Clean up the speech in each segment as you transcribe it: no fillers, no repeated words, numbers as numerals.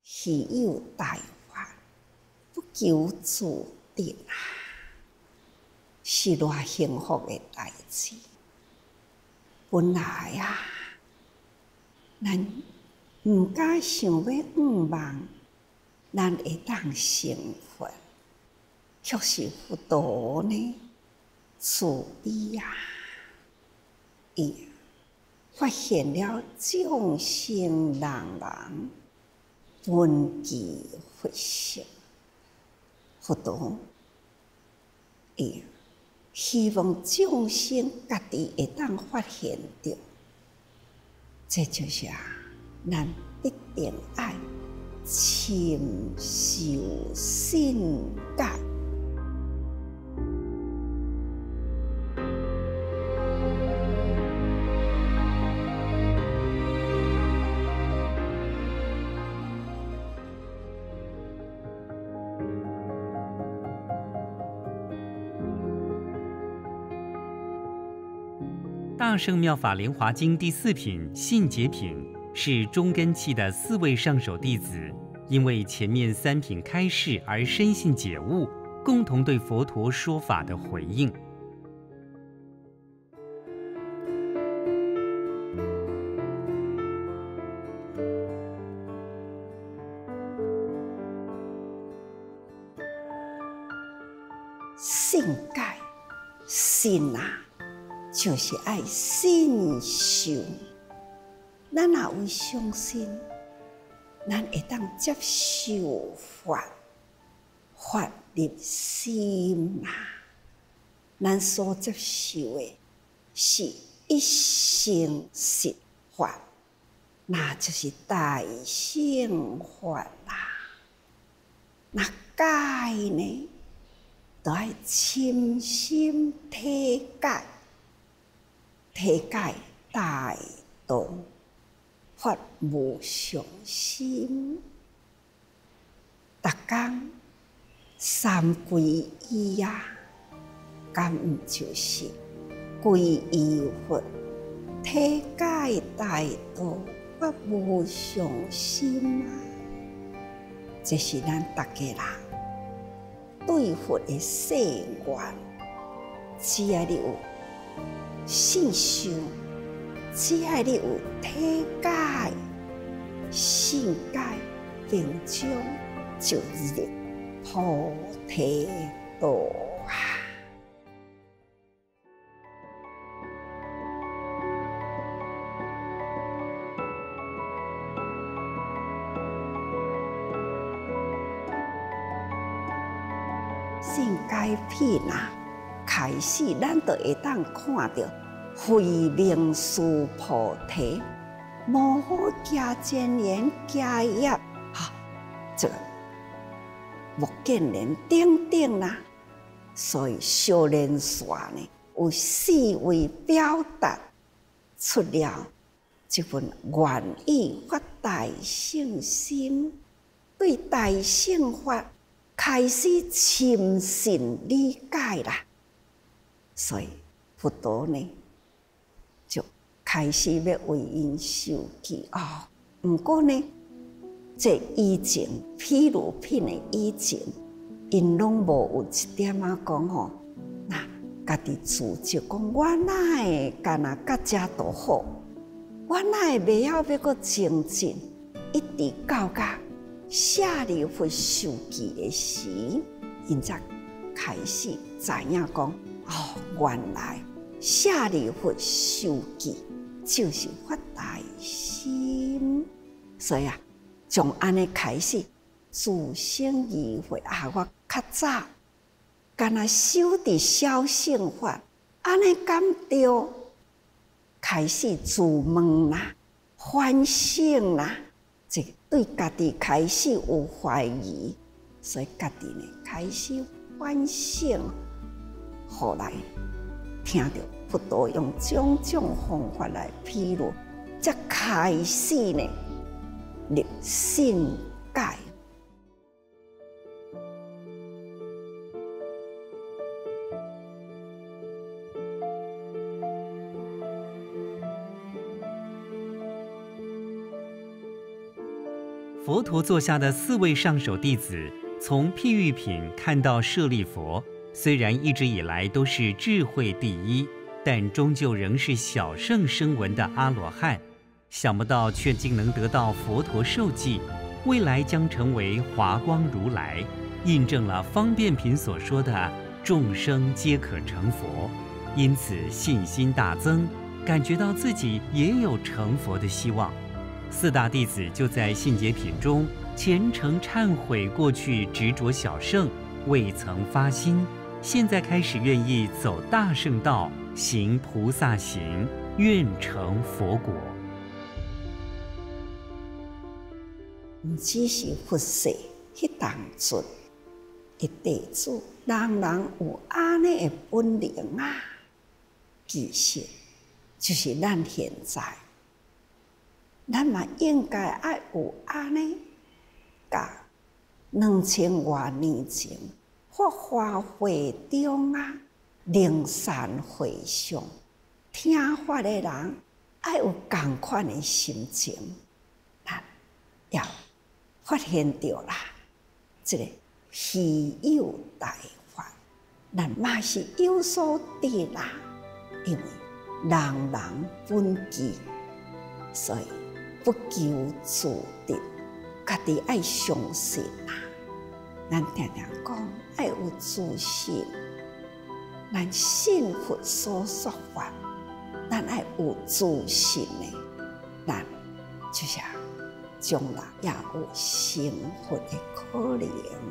虚有大法，不求自得啊，是偌幸福的代志。本来啊，咱毋敢想要仰望，咱会当成佛，却是佛陀呢慈悲啊！伊发现了众生人人本具佛性，佛陀伊希望众生家己会当发现着，这就是咱必定爱深受信解。 大乘妙法莲华经第4品信解品是中根器的4位上首弟子，因为前面3品开示而深信解悟，共同对佛陀说法的回应。 信解，信啊！就是爱信受，咱若有相信，咱会当接受法，法入心啊！咱所接受的是一生实法，那就是大乘法啦。那解呢，就要深深体解。体解大道，发无上心。逐工三皈依啊，敢毋就是皈依佛，体解大道，发无上心啊！这是咱逐家人对佛的誓愿，只要你有信受，只要你有体解、信解，并将就入菩提道啊！信解品啊！开始，咱就会当看到慧命殊菩提，无好加真言加业哈，这个目犍连等等啦。所以少年线呢，有4位表达出了这份愿意发大乘心，对大乘法开始深信理解啦。所以佛陀呢，就开始要为因受记哦。不过呢，这以前譬如品的以前，因拢无有一点讲吼，那家己自责讲，我哪会干那到遮都好，我哪会袂晓要搁精进，一直到舍利弗受记的时，因才开始知影讲。哦，原来舍利弗受记就是发大心，所以从安尼开始自省疑悔啊！我较早干那修伫小乘法，安尼敢对？开始自问啦，反省啦，这对家己开始有怀疑，所以家己呢开始反省。后来听到佛陀用种种方法来披露，才开始呢入信解。 佛陀座下的4位上首弟子，从譬喻品看到舍利佛，虽然一直以来都是智慧第一，但终究仍是小圣声闻的阿罗汉。想不到却竟能得到佛陀授记，未来将成为华光如来，印证了方便品所说的众生皆可成佛，因此信心大增，感觉到自己也有成佛的希望。4大弟子就在信解品中虔诚忏悔过去执着小圣，未曾发心，现在开始愿意走大圣道，行菩萨行，愿成佛果。 唔只是佛世迄当阵的弟子，人人有安尼的本领啊，其实就是咱现在，咱嘛应该爱有安尼，甲2000多年前法华会中啊，灵山会上听法的人，爱有同款的心情，咱要发现到啦，这个稀有大法，咱嘛是有所得啦。因为人人本具，所以不求自得，家己爱相信啦。咱常常讲爱有自信，咱信佛所说法，咱爱有自信的，咱就是将来也有成佛的可能。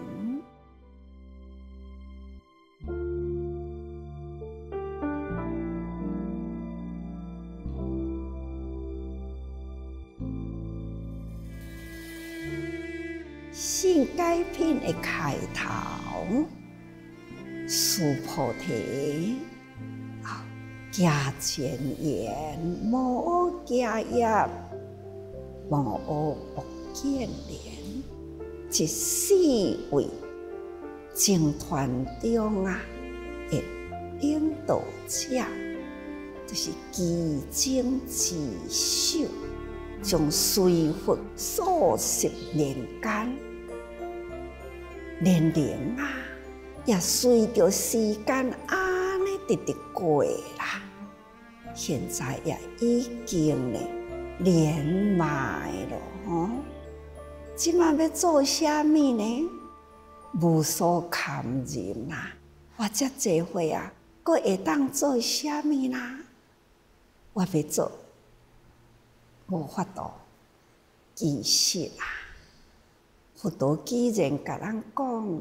信解品的开头，须菩提，假前言，无假业。无恶不见连，这4位僧团中啊的领导者，就是基精自守，将随佛数10年间，年龄啊，也随着时间安尼直过啦。现在也已经呢。连埋咯，即摆要做啥物呢？无所堪任啦！我遮济岁啊，佫会当做啥物啦？我要做，无法度。其实啊，佛陀既然甲咱讲，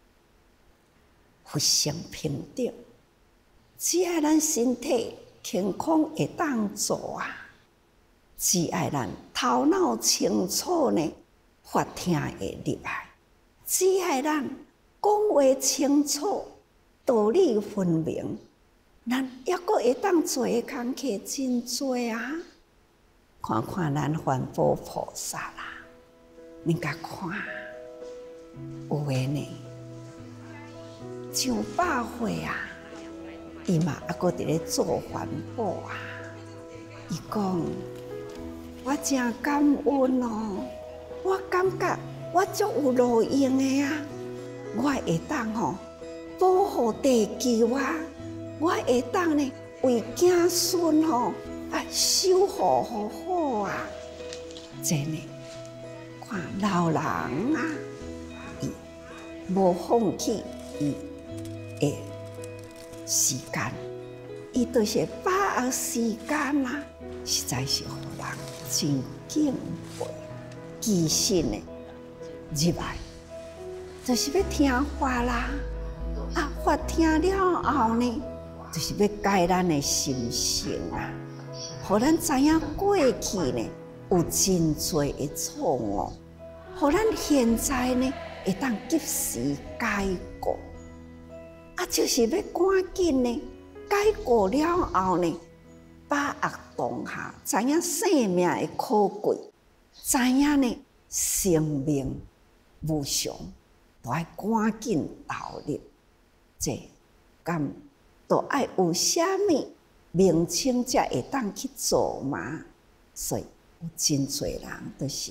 佛性平等，只要咱身体健康会当做啊。只要咱头脑清楚呢，法听会入来；只要咱讲话清楚，道理分明，咱抑阁会当做的工课真多啊！看看咱环保菩萨啦，恁甲看，有诶呢，900岁啊，伊嘛抑阁伫咧做环保啊，伊讲。我真感恩哦！我感觉我足有路用的啊！我会当保护地球啊！我会当呢为子孙守护好好啊！真的，看老人啊，伊无放弃伊的时间，伊就是把握时间啊！实在是互人真敬佩。其实呢，入来就是要听法啦。法听了后呢，就是要改咱的心性啊，互咱知影过去呢有真多的错误，互咱现在呢会当及时改过。就是要赶紧呢改过了后呢，把握当下，知影生命的可贵，知影呢生命无常，都要赶紧投入。这咁都爱有啥物名称才会当去做嘛？所以有真侪人都是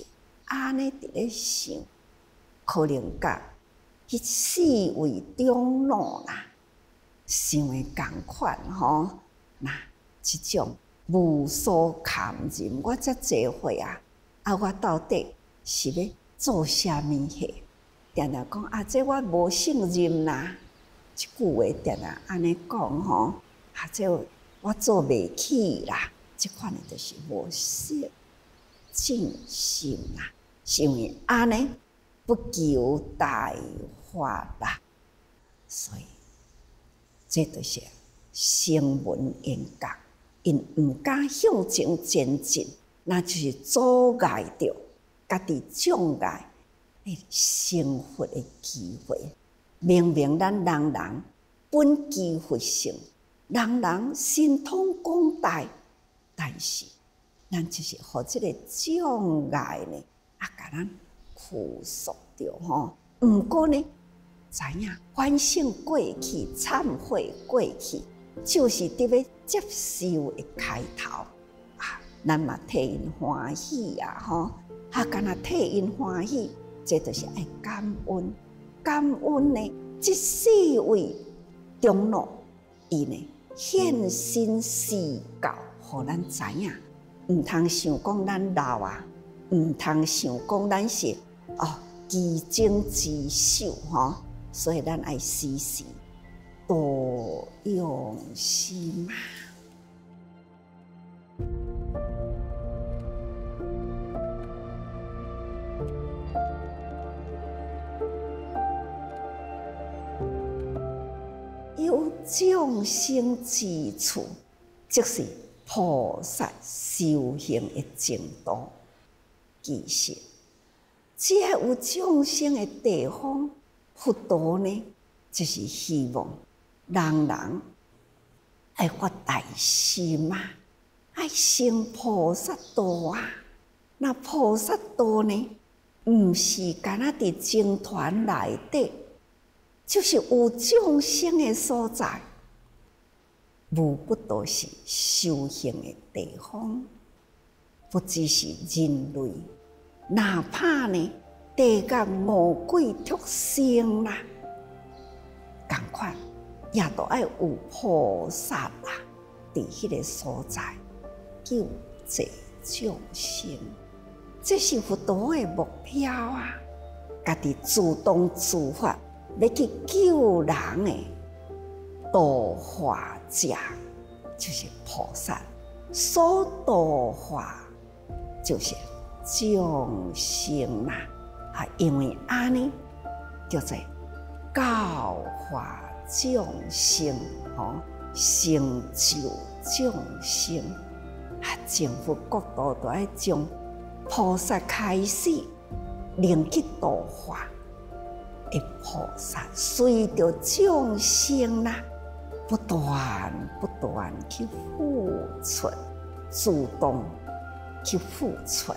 安尼伫咧想，可能甲迄四位长老啦想诶共款吼。那即种无所堪任，我遮济岁啊，我到底是要做啥物事？定定讲啊，这我无胜任啦。即句话定定安尼讲吼，这我做袂起啦。即款诶，就是无失尽心啦。是因为安尼不求大法啦，所以这就是声闻缘觉，因毋敢向前前进，那就是阻碍着家己障碍成佛的机会。明明咱人人本具佛性，人人神通广大，但是咱就是互即个障碍呢，甲咱拘束着吼。毋过呢，知影反省过去、忏悔过去，就是伫要接受的开头啊！咱嘛替因欢喜啊吼！敢若替因欢喜，这就是爱感恩。感恩呢，即四位长老，伊呢现身示教，互咱知影，毋通想讲咱老啊，毋通想讲咱是自精自守吼。所以咱爱时时多用心啊！有众生之处，即是菩萨修行的程度。其实，只要有众生的地方，佛陀呢，就是希望人人爱发大心啊，爱成菩萨道啊。那菩萨道呢，毋是干那伫僧团内底，就是有众生的所在，无不都是修行的地方。不只是人类，哪怕呢，地甲魔鬼畜生啦，同款也都爱有菩萨啦，伫迄个所在救济众生，这是佛陀的目标啊！家己自动自发要去救人的度化者，就是菩萨所度化，就是众生啦。因为安尼叫做教化众生，成就众生。政府角度都要从菩萨开始，令去度化的菩萨，随着众生啦，不断去付出，主动去付出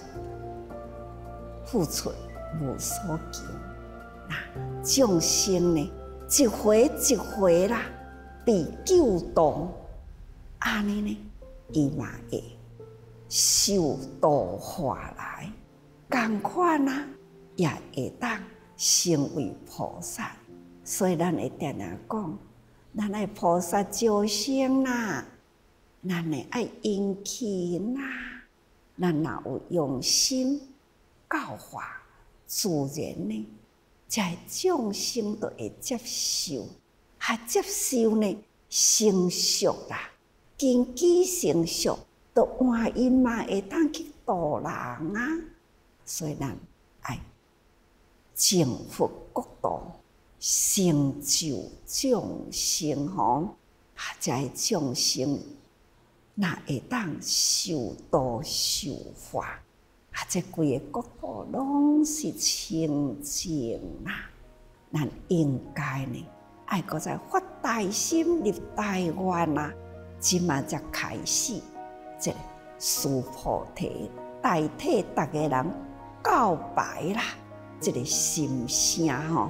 无所求。众生呢，一回一回啦，被救度，安尼呢，伊嘛会受度化来，同款啊，也会当成为菩萨。所以咱会定定讲，咱爱菩萨招生啦，咱会爱殷勤啦，咱若有用心教化，自然呢，这众生都会接受，接受呢成熟啦，经济成熟，都换因嘛会当去度人啊。所以咱爱政府角度成就众生吼，这众生那会当受度受化。这规个角度拢是清净啦，咱应该呢，爱搁再发大心入大愿啦，即马才开始，这四菩提代替大家人告白啦，这个心声吼。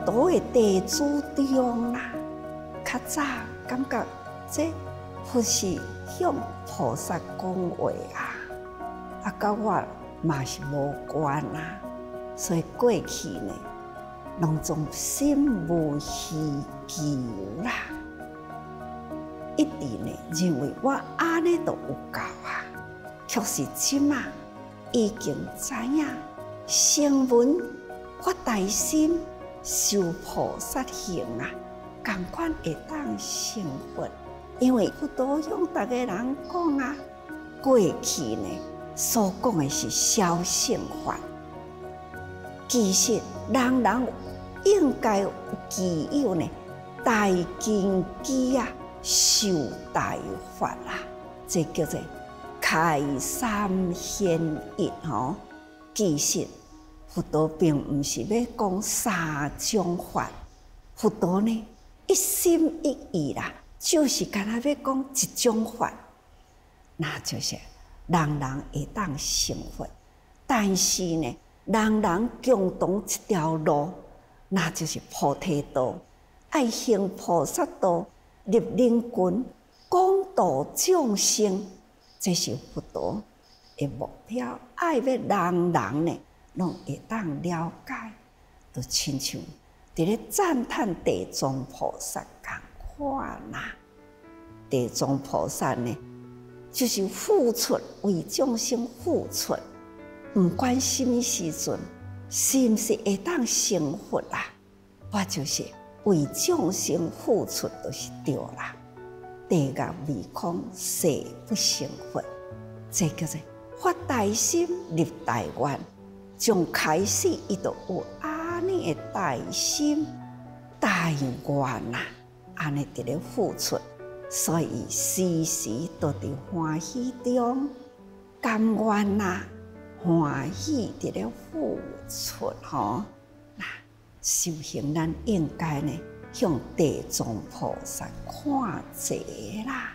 陀的地主中啦。较早感觉这佛是向菩萨讲话啊，甲我嘛是无关啦。所以过去呢，拢总心无希求啦，一直呢认为我安尼都有够啊。却是即马已经知影，声闻发大心，修菩萨行啊，同款会当成佛。因为佛陀向大家人讲啊，过去呢所讲的是小乘法，其实人人应该有具有呢大根基啊，受大法啦，这叫做开三显一吼。其实佛陀并不是要讲三种法，佛陀呢一心一意啦，就是干那要讲一种法，那就是人人会当成佛。但是呢，人人共同一条路，那就是菩提道，爱行菩萨道，立人群，广度众生。这是佛陀的目标，爱要人人呢，拢会当了解，就亲像伫咧赞叹地藏菩萨共款啦。地藏菩萨呢，就是付出为众生付出，不管什么时阵，是不是会当成佛啦？我就是为众生付出，就是对啦。地狱未空，誓不成佛。这叫做发大心，立大愿。从开始，伊就有安尼的大心、大愿啦，安尼伫咧付出，所以时时都伫欢喜中，甘愿啦，欢喜伫咧付出吼。那修行，咱应该呢，向地藏菩萨看齐啦。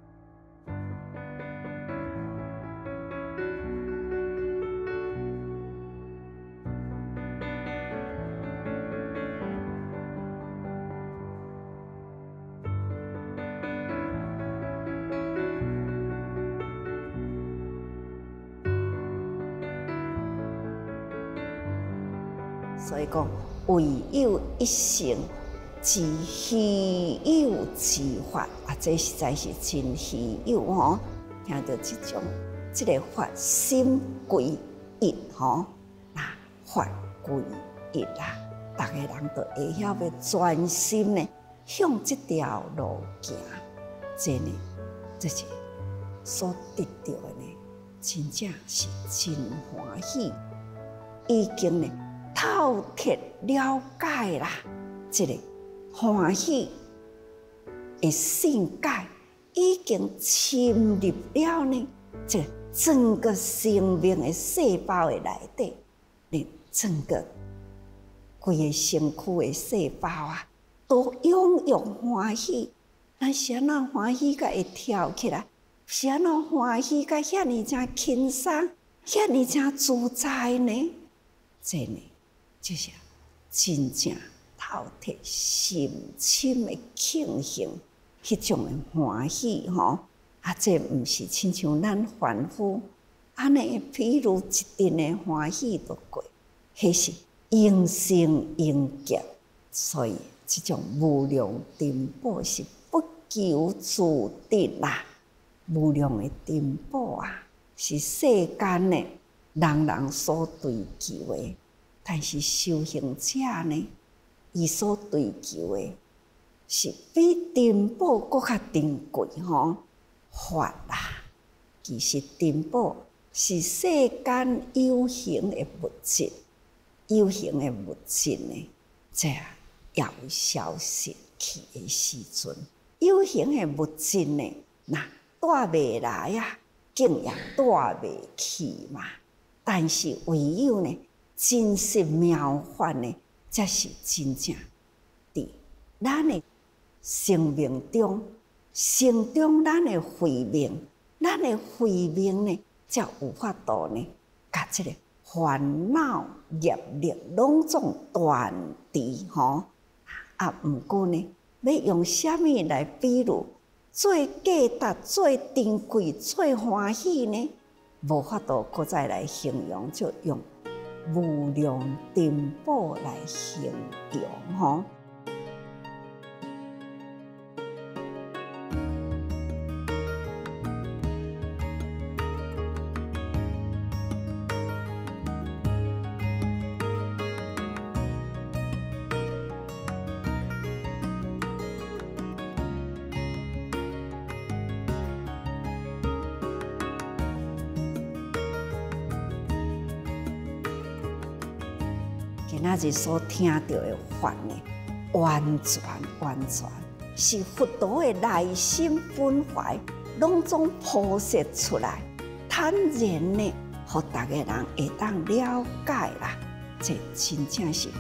所以讲，唯有一成，之虚有之法啊！这实在是真虚有吼。听到这个法心归一吼，那法归一啦，大家人都会晓要专心呢，向这条路行。这呢，这是所得到的呢，真正是真欢喜，已经呢。透彻了解啦，这个欢喜的境界已经侵入了呢，这整个生命的细胞的内底，你整个规个身躯的细胞啊，都拥有欢喜。咱是安怎欢喜甲会跳起来？是安怎欢喜甲遐尼正轻松，遐尼正自在呢？这呢？就是真正透彻深深的庆幸，迄种的欢喜吼，啊，这毋是亲像咱凡夫安尼，譬如一阵的欢喜就过，迄是应生应劫，所以这种无量珍宝是不求自得啦。无量的珍宝啊，是世间的人人所追求的。但是修行者呢，伊所追求的是比珍宝更较珍贵吼，法啦。其实珍宝是世间有形的物质，有形的物质呢，这要消失去的时阵，有形的物质呢，那带袂来啊，竟也带袂去嘛。但是唯有呢。真实妙法呢，才是真正伫咱的生命中，成中咱的慧命，咱的慧命呢，才有法度呢，甲这个烦恼业力拢总断除吼。毋过呢，要用啥物来比喻最价值、最珍贵、最欢喜呢？无法度搁再来形容，就用无量珍宝来形容吼。今仔日所听到的法呢，完全是佛陀的内心本怀，拢总剖析出来，坦然呢，互大家人会当了解啦。这真正是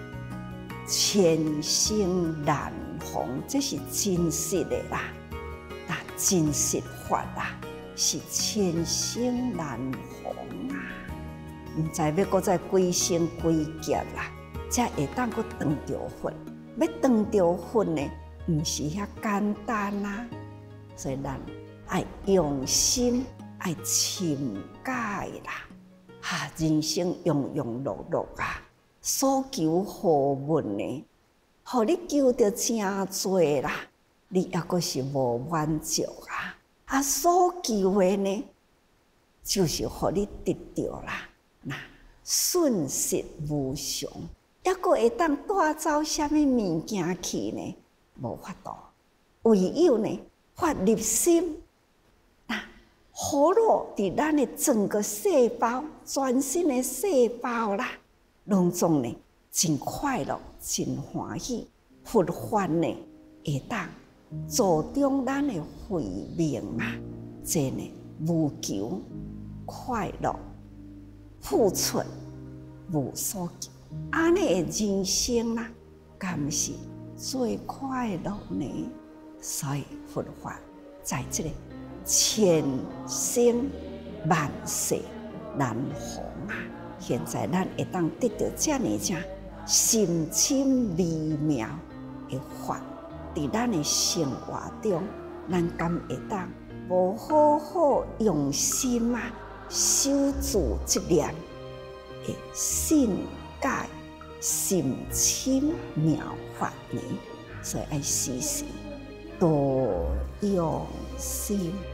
千生难逢，这是真实的啦。那真实法啦，是千生难逢啊！唔知要搁再几生几劫啦，才会当搁撞着佛。要撞着佛呢，唔是遐简单啊。所以咱爱用心，爱深解啦。人生庸庸碌碌啊，所求好运呢，互你求着真多啦，你抑阁是无满足啊。所求的呢，就是互你得到啦。那顺势无常，抑阁会当带走啥物物件去呢？无法度，唯有呢发入心。那活络伫咱的整个细胞、全身的细胞啦，拢总呢真快乐、真欢喜。佛法呢会当助长咱的慧命嘛，这呢无求快乐。付出无所求，安尼的人生啦，敢是最快乐呢？所以佛法在这个千生万世难逢啊！现在咱会当得到这样正深深微妙的法，伫咱的生活中，咱敢会当无好好用心啊？守住这念的信解深深妙法呢，所以爱时时多用心。